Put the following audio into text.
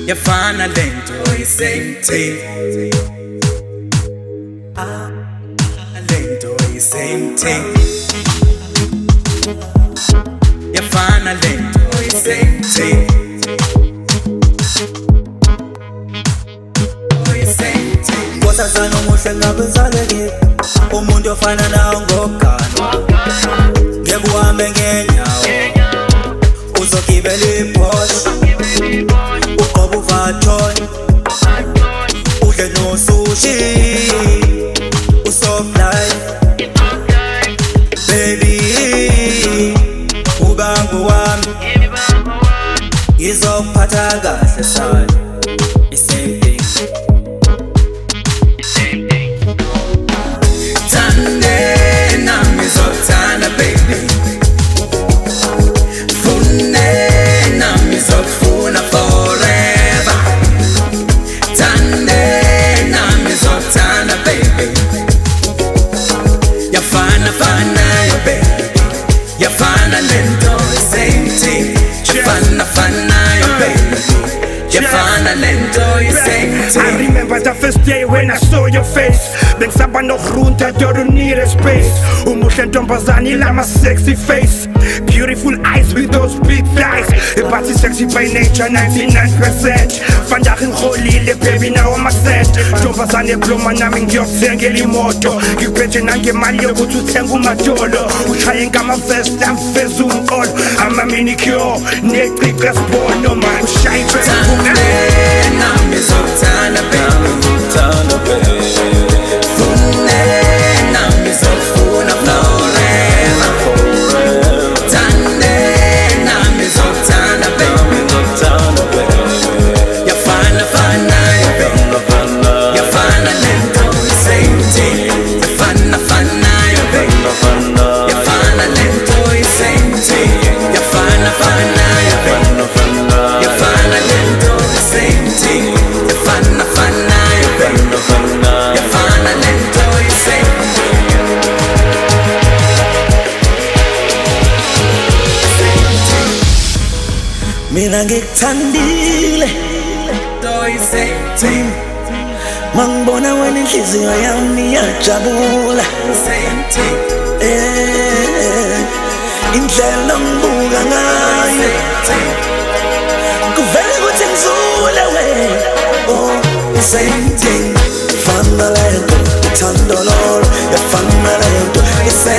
yafana lento same thing. Lento same thing. Yafana lento same thing. Kwasasana umuhle ngabenzaleke umuntu ofana nawo ngogana ngekuhambe ngenyawo uzogibela iPorsche uqoba uvathoni udle nosushi usoft life baby ubangu wami izokuphatha kahle sana same thing. I remember the first day when I saw your face. Bengisaba nog runter door near space. Umuhle ntombazane lama sexy face. Beautiful eyes with those big thighs. But it's sexy by nature 99%. Vandaag ngigolile baby now I'm a set. Ntombazane bloma nami ngiyokuthengela imoto. Ngiphethe nangemali yokuthi uthenga umadolo. Ushaye ngama-vest amfeza umqolo. Ama-manicure neqiqa sibono man. Ushaye Tana baby, Tana baby. Fune nami zofuna forever. Tane nami zotana baby, Tana baby. Yafana fana ya baby, yafana lento same thing. Yafana fana ya baby, yafana lento same thing. Yafana fana ya baby, yafana lento same thing. Mina ngikuthandile mangibona wena inhliziyo yami iyajabula indlela ngibuka ngayo kuvele ukuthi ngizule wena same thing fana lento thando lolo yafana lento